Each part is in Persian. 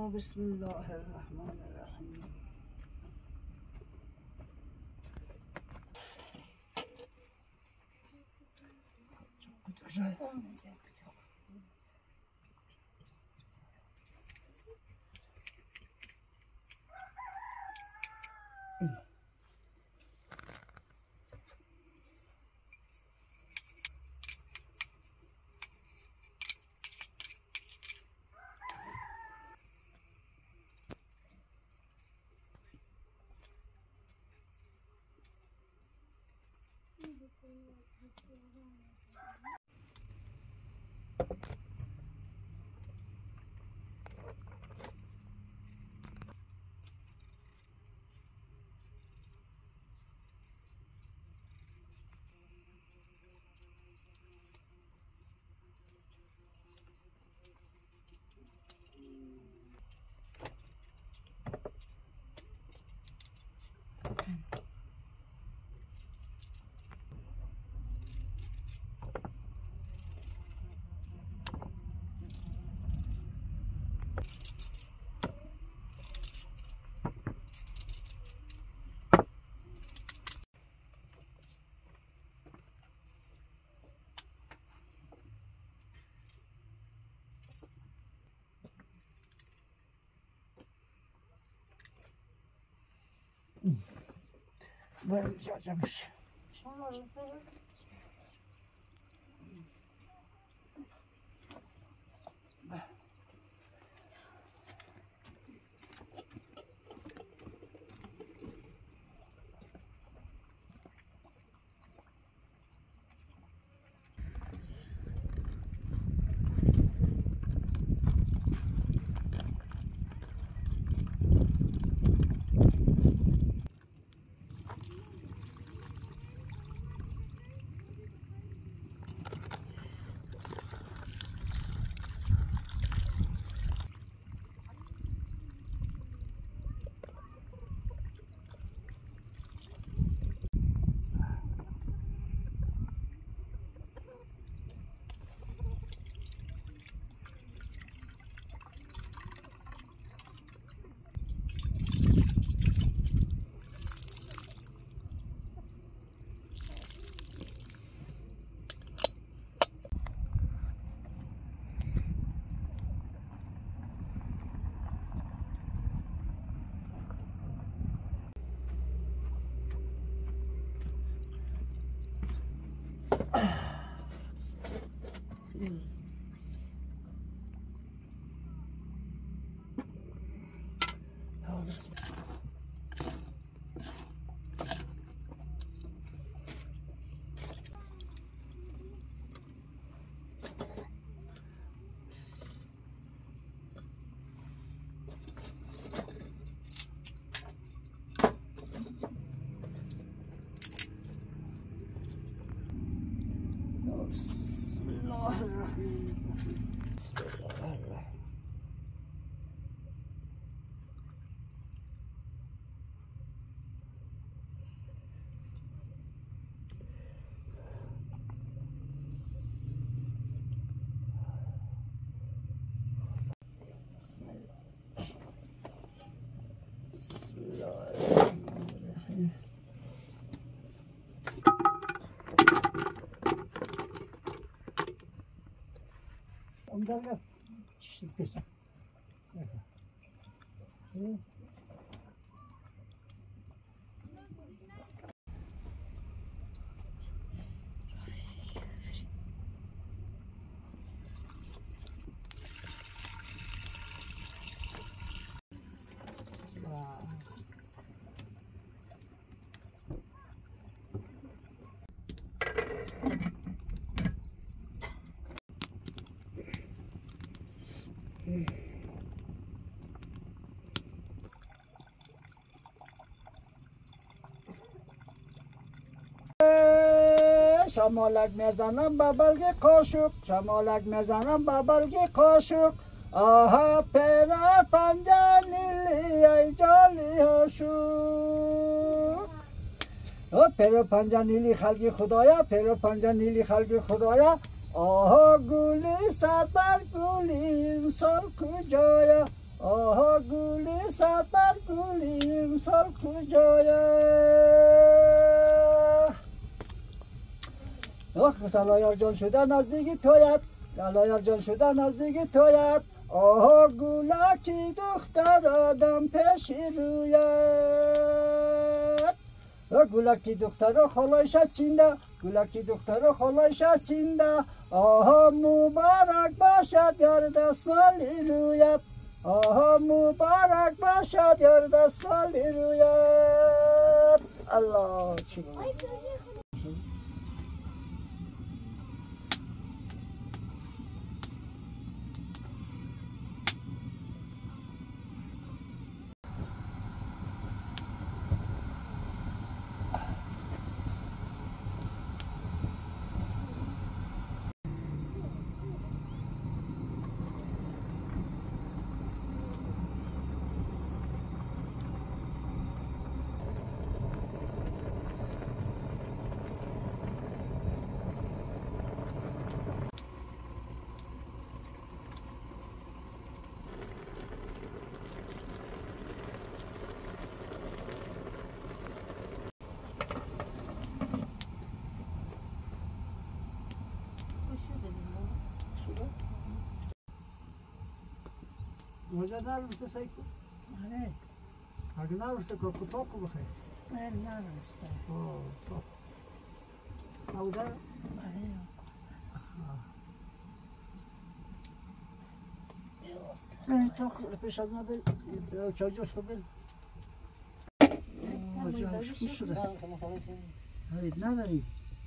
بسم الله الرحمن الرحیم. Böyle yazamış. Onlarla çeşitli kesin. شمالک میزنم با برگ قاشق، شمالک میزنم با برگ قاشق. آها پر پنجه نیلی ای جالی هاشو. پر پنجه نیلی خلقی خدایا، پر پنجه نیلی خلقی خدایا. آها گولی سبر گولی انسان کجایا. آها گلی صد بر گلی امسال کجایه دلایار جان شده نزدیک تویت دلایار جان شده نزدیک تویت آها گلکی دختر آدم پیش رویت گلکی دختر خالایش چینده گلکی دختر خالایش چینده آها مبارک باشد یار دستمالی رویت آها مبارک باشد یار دستمالی رویت الله چی بود مجا نرمسته سایکو؟ آره اگه نرمسته که کتاکو بخیر نه نرمسته سوده؟ آره نه تاکو پیش از ما بل چاجوش رو بل مجاش خوش شده هرید نداری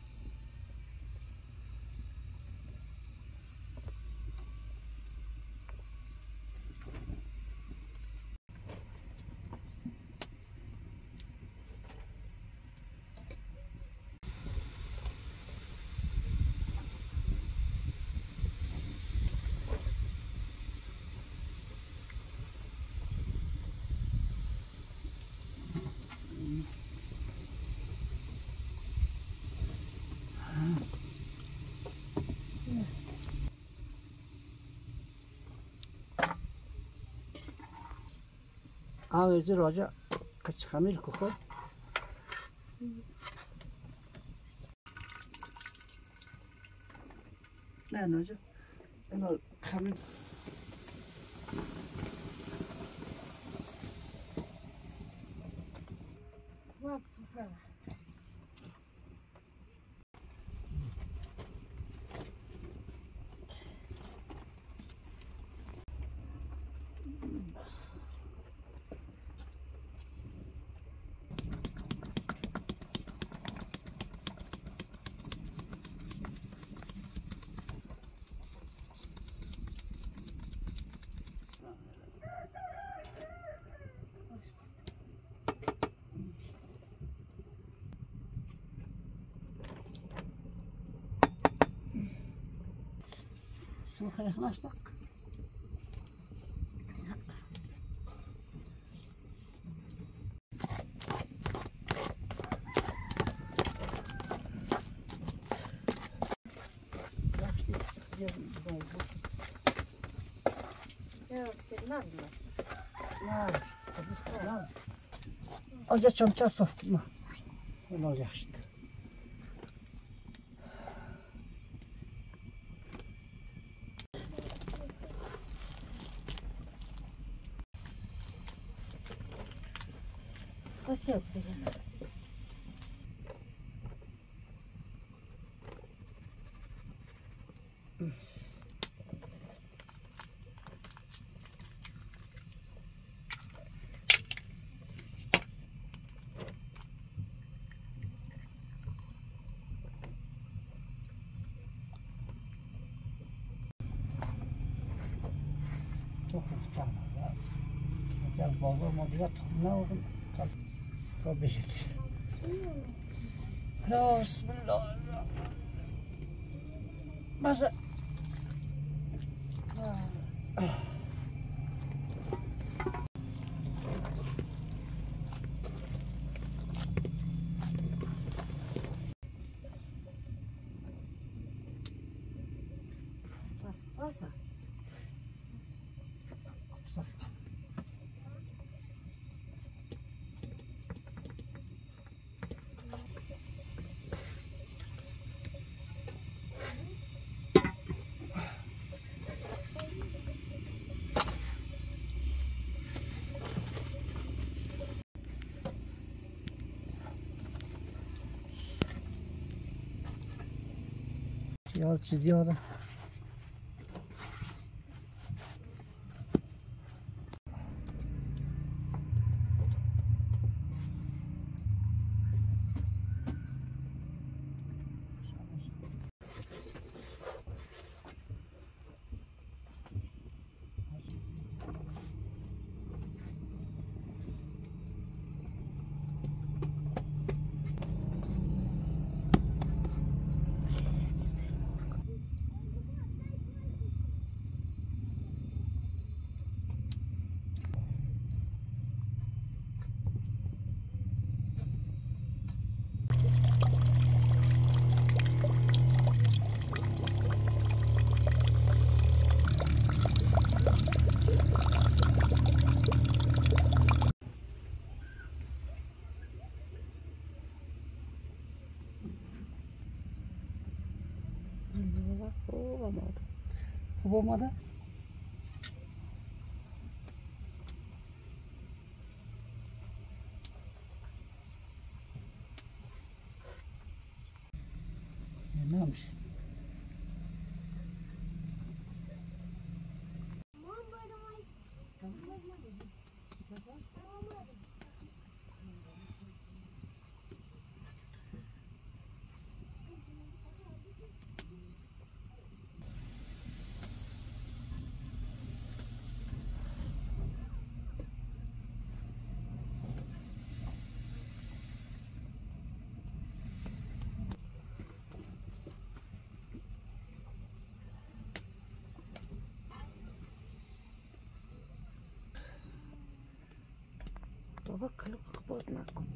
آموزی راجع کچ خمیر کو خو نه ناجا اینا خمیر وقت سفره Słuchaj, masz tak. Acı çamça sokma. Ne olacak işte. Посел, хозяин. Tohum çıkarma ya. Gel bazı modaya tohum ne oldu? Tabii beşik. Ya bismillahirrahmanirrahim. Masa. Passa. Sakçı. یا چیزی آره. خوب آمده؟ نمیشه. بابا کلو خبرت نکن.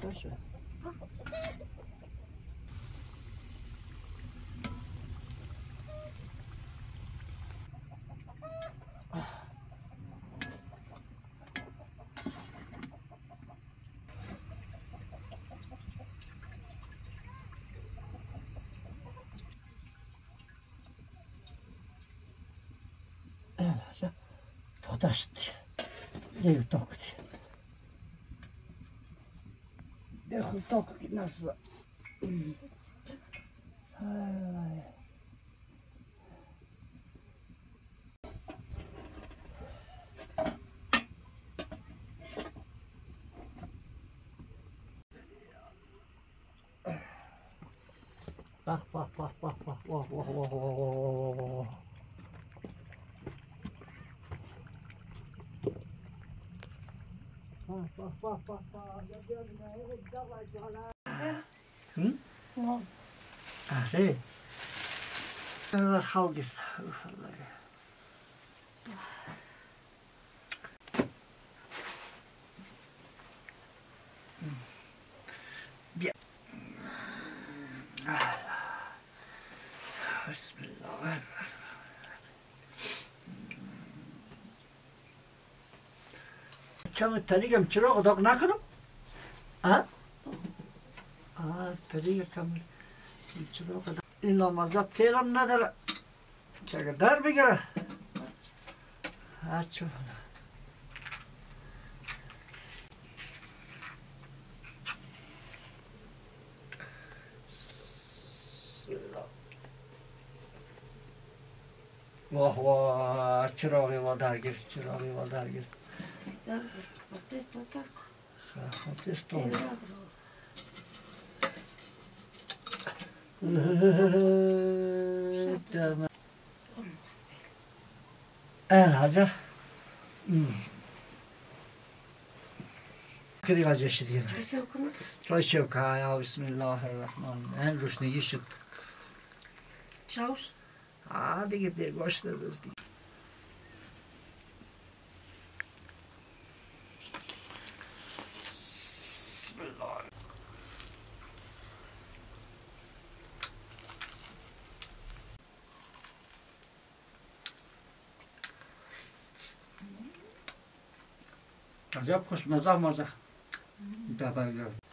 باشه. Așa, potaști, de tocti. De tocti nasıl? Ay. Bak bak bak bak bak vah vah vah vah vah. Bak bak bak bak. Hı? No. Ah, sí. Dat gauw is. Bien. Bismillah. Çamı tarigam çıra odak nakarım. Ha? Tariga kam çıra odak. Namazda teram nadar. Çaga dar bigara. Aço. Vah vah, çırağı var dergir, çırağı var dergir. Ateş totar. Tamam. Hacı. Kırık acı şiddet. Çok ya Bismillahirrahmanirrahim. Rüşne yişit. Çavuş. Hadi gibi başlarız. Bismillah. Acayip hoş mazah mazah. Daha